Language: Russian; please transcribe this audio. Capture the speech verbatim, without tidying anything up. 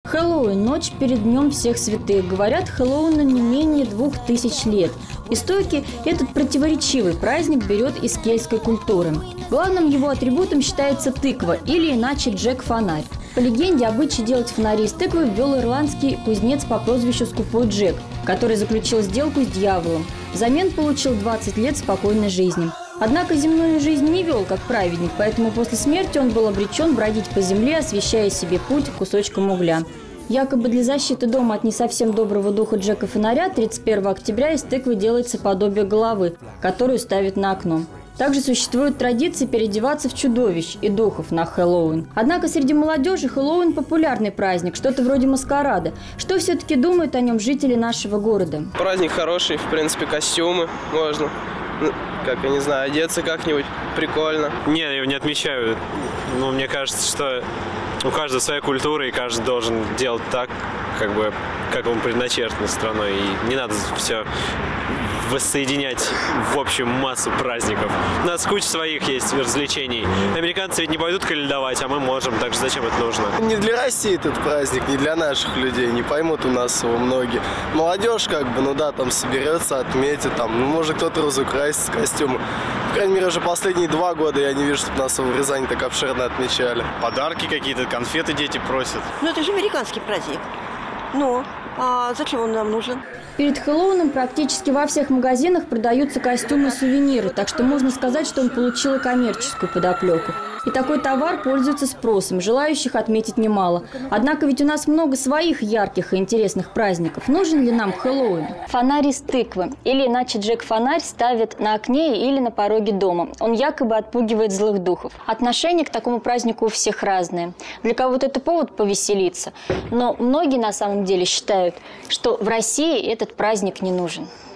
Хэллоуин – ночь перед Днем всех святых. Говорят, Хэллоуину не менее двух тысяч лет. Истоки этот противоречивый праздник берет из кельтской культуры. Главным его атрибутом считается тыква, или иначе Джек-фонарь. По легенде, обычай делать фонари из тыквы ввел ирландский кузнец по прозвищу Скупой Джек, который заключил сделку с дьяволом. Взамен получил двадцать лет спокойной жизни. Однако земную жизнь не вел как праведник, поэтому после смерти он был обречен бродить по земле, освещая себе путь кусочком угля. Якобы для защиты дома от не совсем доброго духа Джека-фонаря тридцать первого октября из тыквы делается подобие головы, которую ставят на окно. Также существует традиция переодеваться в чудовищ и духов на Хэллоуин. Однако среди молодежи Хэллоуин – популярный праздник, что-то вроде маскарада. Что все-таки думают о нем жители нашего города? Праздник хороший, в принципе, костюмы можно. Как, я не знаю, одеться как-нибудь прикольно. Не, я его не отмечаю. Но мне кажется, что у каждого своя культура, и каждый должен делать так, как бы, как ему предначертано страной. И не надо все воссоединять в общую массу праздников. У нас куча своих есть развлечений. Американцы ведь не пойдут каледовать, а мы можем, так что зачем это нужно? Не для России этот праздник, не для наших людей, не поймут у нас его многие. Молодежь как бы, ну да, там соберется, отметит, там, ну может кто-то разукрасит костюмы. По крайней мере, уже последние два года я не вижу, чтобы нас в Рязани так обширно отмечали. Подарки какие-то, конфеты дети просят. Ну это же американский праздник. Ну, а зачем он нам нужен? Перед Хэллоуином практически во всех магазинах продаются костюмы и сувениры, так что можно сказать, что он получил и коммерческую подоплеку. И такой товар пользуется спросом, желающих отметить немало. Однако ведь у нас много своих ярких и интересных праздников. Нужен ли нам Хэллоуин? Фонарь из тыквы, или иначе Джек-фонарь, ставят на окне или на пороге дома. Он якобы отпугивает злых духов. Отношение к такому празднику у всех разное. Для кого-то это повод повеселиться. Но многие на самом деле считают, что в России этот праздник не нужен.